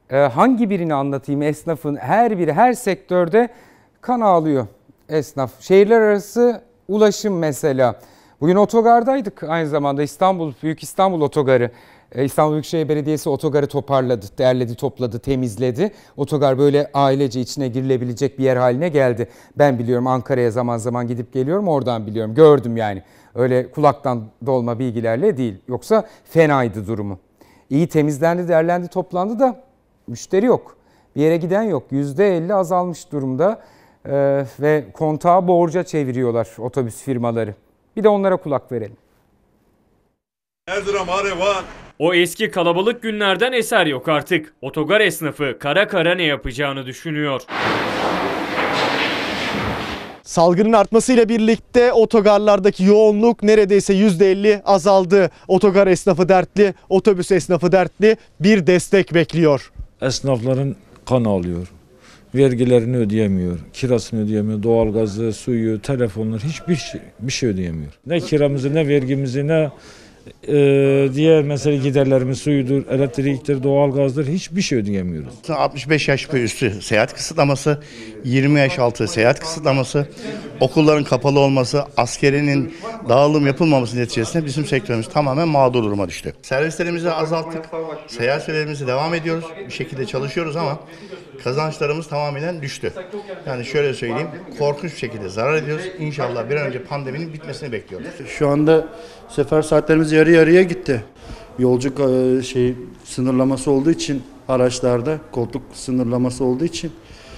Hangi birini anlatayım? Esnafın her biri, her sektörde kan ağlıyor esnaf. Şehirler arası ulaşım mesela. Bugün otogardaydık, aynı zamanda Büyük İstanbul Otogarı. İstanbul Büyükşehir Belediyesi otogarı toparladı, derledi, topladı, temizledi. Otogar böyle ailece içine girilebilecek bir yer haline geldi. Ben biliyorum, Ankara'ya zaman zaman gidip geliyorum, oradan biliyorum, gördüm yani. Öyle kulaktan dolma bilgilerle değil. Yoksa fenaydı durumu. İyi temizlendi, derlendi, toplandı da müşteri yok. Bir yere giden yok. %50 azalmış durumda ve kontağı borca çeviriyorlar otobüs firmaları. Bir de onlara kulak verelim. O eski kalabalık günlerden eser yok artık. Otogar esnafı kara kara ne yapacağını düşünüyor. Salgının artmasıyla birlikte otogarlardaki yoğunluk neredeyse %50 azaldı. Otogar esnafı dertli, otobüs esnafı dertli, bir destek bekliyor. Esnafların kan ağlıyor. Vergilerini ödeyemiyor, kirasını ödeyemiyor, doğalgazı, suyu, telefonları hiçbir şey ödeyemiyor. Ne kiramızı, ne vergimizi, ne diğer mesela giderlerimiz, suyudur, elektriktir, doğalgazdır, hiçbir şey ödeyemiyoruz. 65 yaş ve üstü seyahat kısıtlaması, 20 yaş altı seyahat kısıtlaması, okulların kapalı olması, askerinin dağılım yapılmaması neticesinde bizim sektörümüz tamamen mağdur duruma düştü. Servislerimizi azalttık, seyahat sürelerimizi devam ediyoruz, bir şekilde çalışıyoruz ama kazançlarımız tamamen düştü. Yani şöyle söyleyeyim, korkunç bir şekilde zarar ediyoruz. İnşallah bir an önce pandeminin bitmesini bekliyoruz. Şu anda sefer saatlerimiz yarı yarıya gitti. Yolcu sınırlaması olduğu için araçlarda, koltuk sınırlaması olduğu için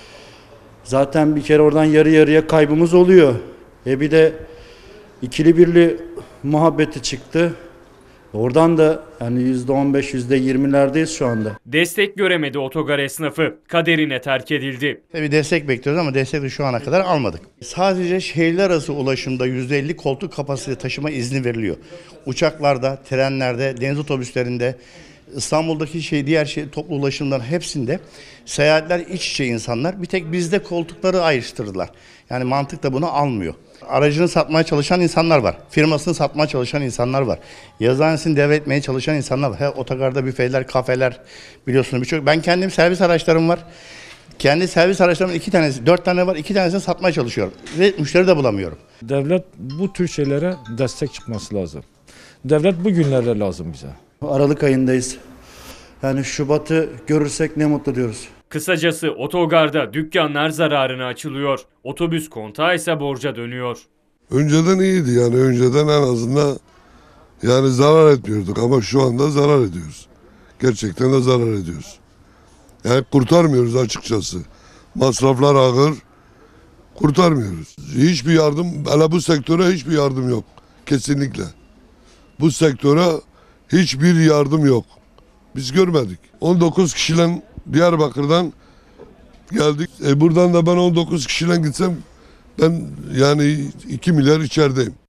zaten bir kere oradan yarı yarıya kaybımız oluyor. Bir de ikili birli muhabbeti çıktı. Oradan da yani %15, %20'lerdeyiz şu anda. Destek göremedi otogar esnafı. Kaderine terk edildi. Bir destek bekliyoruz ama destek de şu ana kadar almadık. Sadece şehirler arası ulaşımda %50 koltuk kapasite taşıma izni veriliyor. Uçaklarda, trenlerde, deniz otobüslerinde, İstanbul'daki diğer toplu ulaşımların hepsinde seyahatler iç içe insanlar. Bir tek bizde koltukları ayrıştırdılar. Yani mantık da bunu almıyor. Aracını satmaya çalışan insanlar var. Firmasını satmaya çalışan insanlar var. Yazıhanesini devretmeye çalışan insanlar var. Otogarda büfeler, kafeler, biliyorsunuz birçok. Ben kendim servis araçlarım var. Kendi servis araçlarımın 4 tane var. 2 tanesini satmaya çalışıyorum. Ve müşteri de bulamıyorum. Devlet bu tür şeylere destek çıkması lazım. Devlet bu günlerde lazım bize. Aralık ayındayız. Yani Şubat'ı görürsek ne mutlu diyoruz. Kısacası otogarda dükkanlar zararına açılıyor. Otobüs kontağı ise borca dönüyor. Önceden iyiydi, yani önceden en azından yani zarar etmiyorduk ama şu anda zarar ediyoruz. Gerçekten de zarar ediyoruz. Yani kurtarmıyoruz açıkçası. Masraflar ağır, kurtarmıyoruz. Hiçbir yardım, hele bu sektöre hiçbir yardım yok. Kesinlikle. Bu sektöre hiçbir yardım yok. Biz görmedik. 19 kişiyle Diyarbakır'dan geldik. Buradan da ben 19 kişiyle gitsem ben yani 2 milyar içerideyim.